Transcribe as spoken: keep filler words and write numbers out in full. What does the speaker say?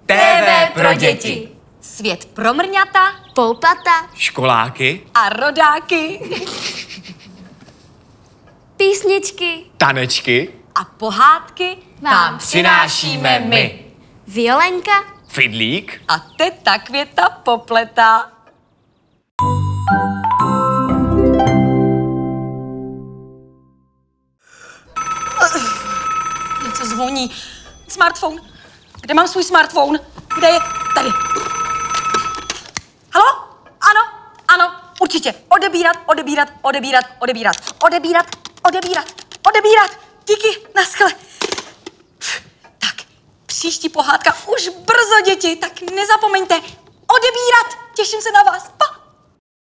T V pro děti. Svět pro mrňata, Poupata, Školáky, a rodáky písničky, tanečky, a pohádky vám přinášíme my. Violenka, Fidlík, a teta Květa popletá. Něco zvoní. Smartphone. Kde mám svůj smartphone? Kde je? Tady. Halo? Ano, ano, určitě. Odebírat, odebírat, odebírat, odebírat, odebírat, odebírat, odebírat. Díky, naschle. Tak, příští pohádka už brzo, děti, tak nezapomeňte odebírat. Těším se na vás. Pa.